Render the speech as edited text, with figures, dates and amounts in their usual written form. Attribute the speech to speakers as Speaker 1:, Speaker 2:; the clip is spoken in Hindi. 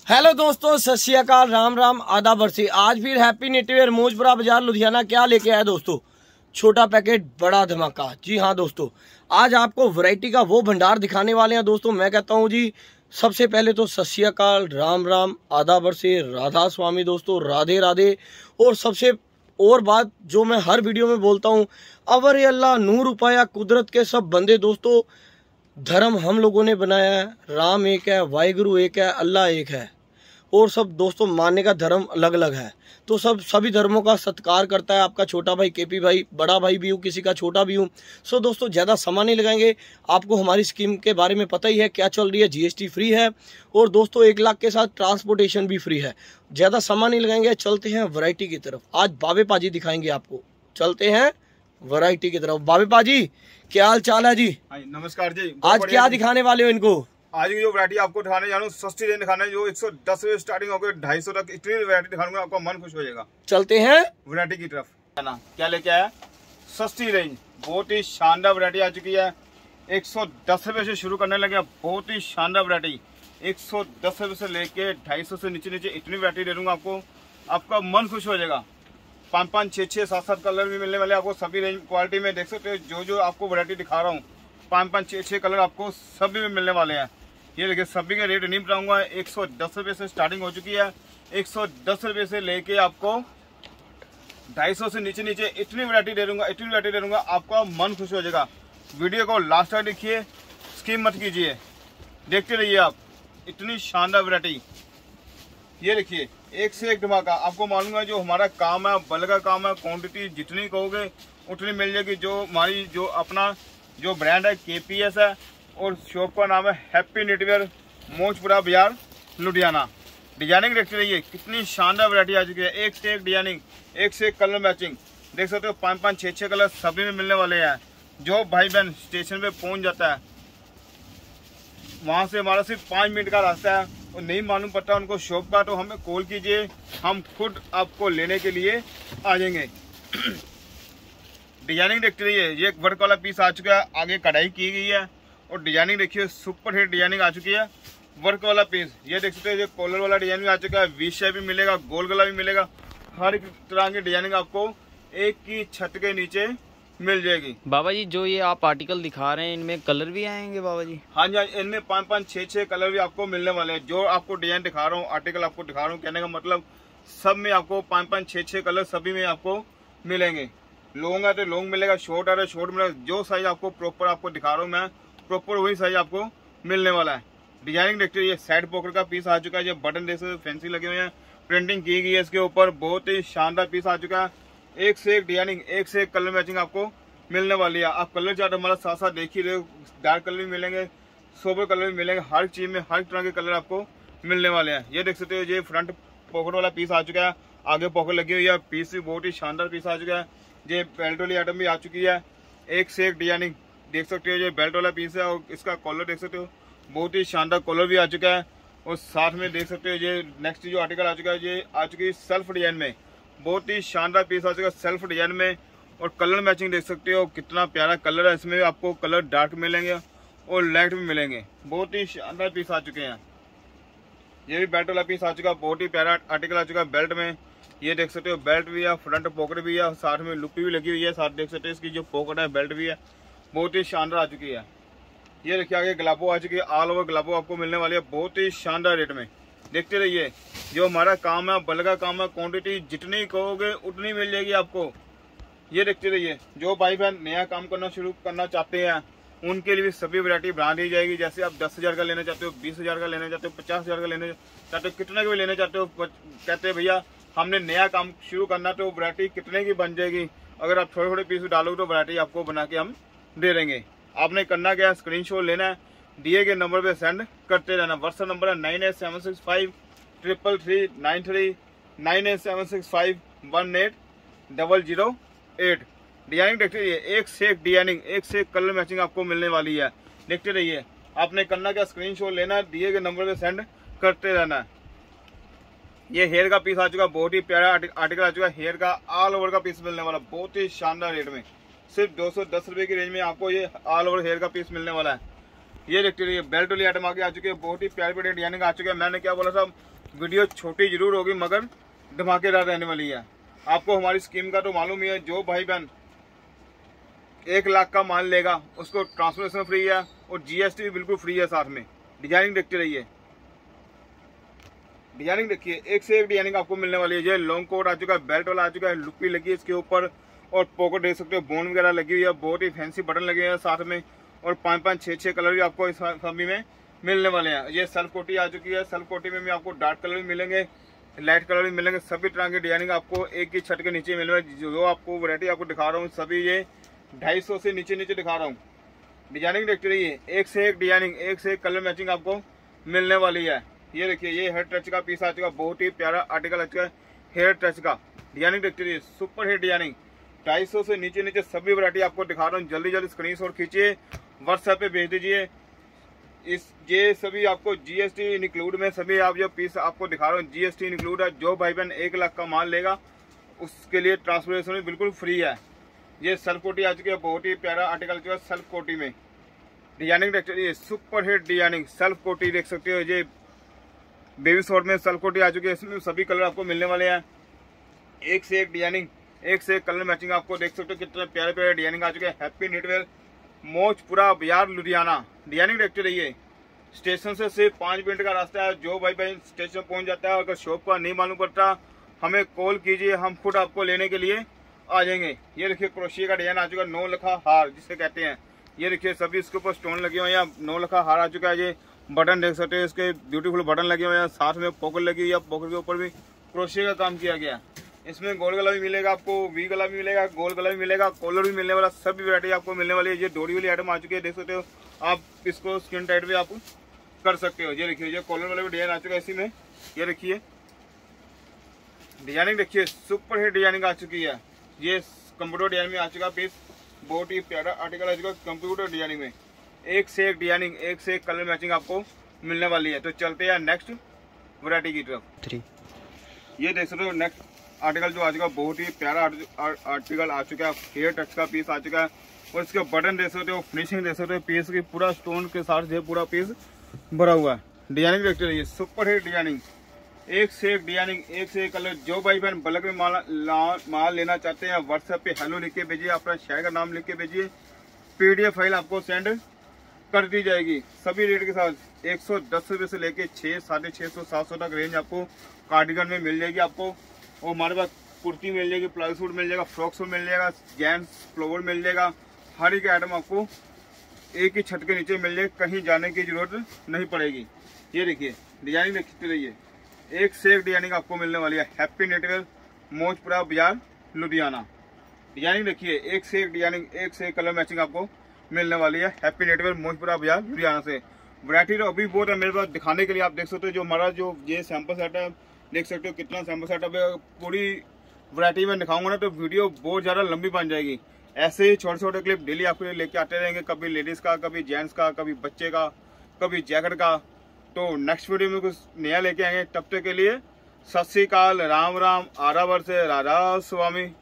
Speaker 1: हेलो दोस्तों, सत श्री अकाल, राम राम, आदाब बरसी। आज फिर हैप्पी नेटवेयर मौजपुरा बाजार लुधियाना क्या लेके आया दोस्तों? छोटा पैकेट बड़ा धमाका। जी हाँ दोस्तों, आज आपको वैरायटी का वो भंडार दिखाने वाले हैं दोस्तों। मैं कहता हूँ जी, सबसे पहले तो सत श्री अकाल, राम राम, आदाब बरसी, राधा स्वामी दोस्तों, राधे राधे। और सबसे और बात जो मैं हर वीडियो में बोलता हूँ, अवर अल्लाह नूर उपाया कुदरत के सब बंदे दोस्तों। धर्म हम लोगों ने बनाया है, राम एक है, वाहिगुरु एक है, अल्लाह एक है, और सब दोस्तों मानने का धर्म अलग अलग है। तो सभी धर्मों का सत्कार करता है आपका छोटा भाई केपी भाई, बड़ा भाई भी हूँ, किसी का छोटा भी हूँ। सो दोस्तों ज़्यादा समय नहीं लगाएंगे। आपको हमारी स्कीम के बारे में पता ही है, क्या चल रही है। जीएसटी फ्री है और दोस्तों 1 लाख के साथ ट्रांसपोर्टेशन भी फ्री है। ज़्यादा समय नहीं लगाएंगे, चलते हैं वैरायटी की तरफ। आज बाबे पाजी दिखाएंगे आपको, चलते हैं वैरायटी की तरफ। बाबे पाजी क्या हाल चाल है जी?
Speaker 2: नमस्कार जी।
Speaker 1: आज क्या दिखाने वाले हो इनको?
Speaker 2: आज की जो वैरायटी आपको दिखाने जा रहा हूँ, सस्ती रेंज दिखाना है, जो 110 से स्टार्टिंग होकर 250 तक, इतनी वैरायटी दिखाऊंगा, आपका मन खुश हो जाएगा।
Speaker 1: चलते हैं
Speaker 2: वैरायटी की तरफ। है ना, क्या लेके आया? सस्ती रेंज, बहुत ही शानदार वैरायटी आ चुकी है। 110 रुपए से शुरू करने लगे, बहुत ही शानदार वैरायटी। 110 रुपए से लेके 250 से नीचे इतनी वैरायटी दे दूंगा आपको, आपका मन खुश हो जाएगा। 5-5, 6-6, 7-7 कलर भी मिलने वाले आपको सभी रेंज क्वालिटी में। देख सकते हो जो आपको वैरायटी दिखा रहा हूँ, 5-5, 6-6 कलर आपको सभी में मिलने वाले हैं। ये देखिए, सभी के रेट नहीं बताऊंगा। 110 रुपए से स्टार्टिंग हो चुकी है। 110 रुपए से लेके आपको 250 से नीचे इतनी वैरायटी दे दूंगा, आपका मन खुश हो जाएगा। वीडियो को लास्ट तक देखिए, स्किप मत कीजिए, देखते रहिए आप। इतनी शानदार वैरायटी, ये देखिए, एक से एक धमाका। आपको मालूम है जो हमारा काम है, बल का काम है, क्वांटिटी जितनी कहोगे उतनी मिल जाएगी। जो हमारी जो अपना जो ब्रांड है केपीएस है, और शॉप का नाम है हैप्पी नेटवेयर मौजपुरा बाजार लुधियाना। डिजाइनिंग देखते रहिए, कितनी शानदार वैरायटी आ चुकी है। एक से एक डिजाइनिंग, एक से एक कलर मैचिंग। देख सकते हो 5-5, 6-6 कलर सभी में मिलने वाले हैं। जो भाई बहन स्टेशन पे पहुंच जाता है, वहां से हमारा सिर्फ 5 मिनट का रास्ता है, और नहीं मालूम पड़ता उनको शॉप का, तो हमें कॉल कीजिए, हम खुद आपको लेने के लिए आ जाएंगे। डिजाइनिंग देखते रहिए, ये एक वर्क वाला पीस आ चुका है, आगे कढ़ाई की गई है, और डिजाइनिंग देखिए, सुपर हिट डिजाइनिंग आ चुकी है। वर्क वाला पीस, ये देख सकते हैं, ये कॉलर वाला डिजाइन भी आ चुका है, वी शेप भी मिलेगा, गोल गला भी मिलेगा। हर एक तरह की डिजाइनिंग आपको एक की छत के नीचे मिल जाएगी।
Speaker 3: बाबा जी, जो ये आप आर्टिकल दिखा रहे हैं, इनमें कलर भी आएंगे बाबा जी?
Speaker 2: हाँ जी, इनमें 5-5, 6-6 कलर भी आपको मिलने वाले हैं। जो आपको डिजाइन दिखा रहा हूँ, आर्टिकल आपको दिखा रहा हूँ, कहने का मतलब सब में आपको 5-5, 6-6 कलर सभी में आपको मिलेंगे। लॉन्ग है तो लॉन्ग मिलेगा, शॉर्ट है तो शॉर्ट मिलेगा। जो साइज आपको प्रॉपर आपको दिखा रहा हूँ मैं, प्रॉपर वही साइज आपको मिलने वाला है। डिजाइनिंग देखते हैं, साइड पॉकेट का पीस आ चुका है, ये बटन जैसे फैंसी लगे हुए हैं, प्रिंटिंग की गई है इसके ऊपर, बहुत ही शानदार पीस आ चुका है। एक से एक डिजाइनिंग, एक से एक कलर मैचिंग आपको मिलने वाली है। आप कलर चार्ट हमारा साथ साथ देख ही रहे हो, डार्क कलर भी मिलेंगे, सोबर कलर भी मिलेंगे, हर चीज में हर तरह के कलर आपको मिलने वाले हैं। ये देख सकते हो, ये फ्रंट पॉकेट वाला पीस आ चुका है, आगे पॉकेट लगी हुई है, पीस भी बहुत ही शानदार पीस आ चुका है। ये बेल्ट वाली आइटम भी आ चुकी है, एक से एक डिजाइनिंग देख सकते हो। ये बेल्ट वाला पीस है, और इसका कॉलर देख सकते हो, बहुत ही शानदार कॉलर भी आ चुका है। और साथ में देख सकते हो, ये नेक्स्ट जो आर्टिकल आ चुका है, ये आ चुकी है सेल्फ डिजाइन में, बहुत ही शानदार पीस आ चुका है सेल्फ डिजाइन में। और कलर मैचिंग देख सकते हो, कितना प्यारा कलर है। इसमें आपको कलर डार्क मिलेंगे और लाइट भी मिलेंगे, बहुत ही शानदार पीस आ चुके हैं। ये भी बेल्ट वाला पीस आ चुका है, बहुत ही प्यारा आर्टिकल आ चुका है बेल्ट में। ये देख सकते हो, बेल्ट भी है, फ्रंट पॉकेट भी है, साथ में लुपी भी लगी हुई है। साथ देख सकते हो, इसकी जो पॉकेट है, बेल्ट भी है, बहुत ही शानदार आ चुकी है। ये देखिए, आगे ग्लाबो आ चुकी है, ऑल ओवर ग्लाबो आपको मिलने वाली है, बहुत ही शानदार रेट में। देखते रहिए, जो हमारा काम है, बल का काम है, क्वांटिटी जितनी कहोगे उतनी मिल जाएगी आपको। ये देखते रहिए, जो भाई बहन नया काम करना शुरू करना चाहते हैं, उनके लिए भी सभी वैरायटी बना दी जाएगी। जैसे आप 10,000 का लेना चाहते हो, 20,000 का लेना चाहते हो, 50,000 का लेना चाहते हो, कितने का भी लेना चाहते हो, कहते हैं भैया हमने नया काम शुरू करना, तो वैरायटी कितने की बन जाएगी। अगर आप थोड़े थोड़े पीस डालोगे तो वैरायटी आपको बना के हम दे देंगे। आपने करना क्या है, स्क्रीनशॉट लेना है, दिए गए नंबर पे सेंड करते रहना। व्हाट्सएप नंबर है 9876533393, 9876518008। डिजाइनिंग देखते रहिए, एक से एक डिजाइनिंग, एक से एक कलर मैचिंग आपको मिलने वाली है। देखते रहिए, आपने करना क्या, स्क्रीनशॉट लेना है, दिए गए नंबर पे सेंड करते रहना है। ये हेयर का पीस आ चुका, बहुत ही प्यारा आर्टिकल आ चुका है, हेयर का ऑल ओवर का पीस मिलने वाला, बहुत ही शानदार रेट में। सिर्फ 210 रुपए की रेंज में आपको ये ऑल ओवर हेयर का पीस मिलने वाला है। ये देखते रहिए, बेल्ट वाली आइटम आगे आ चुकी है, बहुत ही प्यारी प्यारी डिजाइनिंग आ चुकी है। मैंने क्या बोला था, वीडियो छोटी जरूर होगी मगर धमाकेदार रहने वाली है। आपको हमारी स्कीम का तो मालूम ही है, जो भाई बहन 1 लाख का माल लेगा उसको ट्रांसपोर्टेशन फ्री है और GST भी बिल्कुल फ्री है साथ में। डिजाइनिंग देखते रहिए, डिजाइनिंग देखिए, एक से एक डिजाइनिंग आपको मिलने वाली है। ये लॉन्ग कोट आ चुका है, बेल्ट वाला आ चुका है, लुक भी लगी है इसके ऊपर और पॉकेट देख सकते हो, बोन वगैरह लगी हुई है, बहुत ही फैंसी बटन लगे हैं साथ में और 5-5, 6-6 कलर भी आपको इस सभी में मिलने वाले हैं। ये सेल्फ कोटी आ चुकी है, सेल्फ कोटी में भी आपको डार्क कलर भी मिलेंगे, लाइट कलर भी मिलेंगे। सभी तरह की डिजाइनिंग आपको एक ही छत के नीचे मिल रहा है। जो आपको वैरायटी आपको दिखा रहा हूँ सभी ये 250 से नीचे दिखा रहा हूँ। डिजाइनिंग देखते रहिए, एक से एक डिजाइनिंग, एक से एक कलर मैचिंग आपको मिलने वाली है। ये देखिए, ये हेयर टच का पीस आ चुका है, बहुत ही प्यारा आर्टिकल आ चुका है हेयर टच का। डिजाइनिंग देखते रहिए, सुपर हिट डिजाइनिंग। 250 से नीचे सभी वैरायटी आपको दिखा रहा हूँ। जल्दी स्क्रीनशॉट खींचिए, व्हाट्सएप पे भेज दीजिए। ये सभी आपको GST इंक्लूड में सभी आप जो पीस आपको दिखा रहा हूँ GST इंक्लूड है। जो भाई बहन 1 लाख का माल लेगा उसके लिए ट्रांसपोर्टेशन भी बिल्कुल फ्री है। ये सेल्फ कोटी आ चुकी है, बहुत ही प्यारा आर्टिकल जो है सेल्फ कोटी में। डिजाइनिंग देख सकते, सुपर हिट डिजाइनिंग सेल्फ कोटी देख सकते हो। ये बेबी शॉर्ट में सेल्फ कोटी आ चुकी है, इसमें सभी कलर आपको मिलने वाले हैं। एक से एक डिजाइनिंग, एक से एक कलर मैचिंग आपको देख सकते हो, कितने प्यारे प्यारे डिजाइनिंग आ चुके हैं। हैप्पी नीटवेयर मौजपुरा बाजार लुधियाना। डिजाइनिंग देखते रहिए, स्टेशन से सिर्फ 5 मिनट का रास्ता है। जो भाई बहन स्टेशन पहुंच जाता है, अगर शॉप का नहीं मालूम पड़ता हमें कॉल कीजिए, हम खुद आपको लेने के लिए आ जाएंगे। ये देखिए, क्रोशिया का डिजाइन आ चुका है, 9 लखा हार जिसे कहते हैं। ये देखिए, सभी इसके ऊपर स्टोन लगे हुए हैं, 9 लखा हार आ चुका है। ये बटन देख सकते हैं, इसके ब्यूटीफुल बटन लगे हुए हैं, साथ में पॉकेट लगी हुई है, पॉकेट के ऊपर भी क्रोशिया का काम किया गया। इसमें गोल गला भी मिलेगा आपको, वी गला भी मिलेगा, गोल गला भी मिलेगा, कॉलर भी मिलने वाला, सभी वैरायटी आपको मिलने वाली है। ये डोरी वाली आइटम आ चुकी है, देख सकते हो आप, इसको स्किन टाइट भी आप कर सकते हो। ये देखिए, ये कॉलर वाला भी डिजाइन आ चुका है इसी में। ये देखिए, डिजाइनिंग देखिए, सुपर हिट डिजाइनिंग आ चुकी है। ये कंप्यूटर डिजाइन में आ चुका पीस, बहुत ही प्यारा आर्टिकल आ चुका कंप्यूटर डिजाइनिंग में। एक से एक डिजाइनिंग, एक से एक कलर मैचिंग आपको मिलने वाली है। तो चलते हैं नेक्स्ट वैरायटी की तरफ। ये देख सकते हो नेक्स्ट आर्टिकल जो आ चुका है, बहुत ही प्यारा आर्टिकल आ चुका है, हेयर टच का पीस आ चुका है और इसके बटन देख सकते हो, फिनिशिंग देख सकते हो, पीस की पूरा स्टोन के साथ ये पूरा पीस भरा हुआ है। डिजाइनिंग देखते रहिए, सुपर हिट डिजाइनिंग, एक से एक डिजाइनिंग, एक से एक कलर। जो भाई बहन बल्क में माल लेना चाहते हैं, व्हाट्सएप पे हेलो लिख के भेजिए, अपना शहर का नाम लिख के भेजिए, PDF फाइल आपको सेंड कर दी जाएगी। सभी रेट के साथ 110 रुपये से लेके 600, 650, 700 तक रेंज आपको कार्डिगन में मिल जाएगी आपको। और हमारे पास कुर्ती मिल जाएगी, प्लाजो सूट मिल जाएगा, फ्रॉक सूट मिल जाएगा, जेंट्स फ्लोवर मिल जाएगा। हर एक आइटम आपको एक ही छत के नीचे मिल जाएगी, कहीं जाने की जरूरत नहीं पड़ेगी। ये देखिए, डिजाइनिंग देखते रहिए, एक से एक डिजाइनिंग आपको मिलने वाली है। हैप्पी नीटवेयर मौजपुरा बाजार लुधियाना। डिजाइनिंग देखिए, एक से एक डिजाइनिंग, एक से एक कलर मैचिंग आपको मिलने वाली है। हैप्पी नीटवेयर मौजपुरा बाजार लुधियाना से। वैरायटी तो अभी बहुत है मेरे पास दिखाने के लिए। आप देख सकते हो, जो हमारा जो ये सैंपल सेट है, देख सकते हो कितना सैंपल सेटअप है। पूरी वैरायटी में दिखाऊंगा ना तो वीडियो बहुत ज़्यादा लंबी बन जाएगी। ऐसे ही छोटे छोटे क्लिप डेली आपके लिए लेके आते रहेंगे, कभी लेडीज़ का, कभी जेंट्स का, कभी बच्चे का, कभी जैकेट का। तो नेक्स्ट वीडियो में कुछ नया लेके आएंगे। तब तक के लिए सत श्री अकाल, राम राम, आरावर से राधा स्वामी।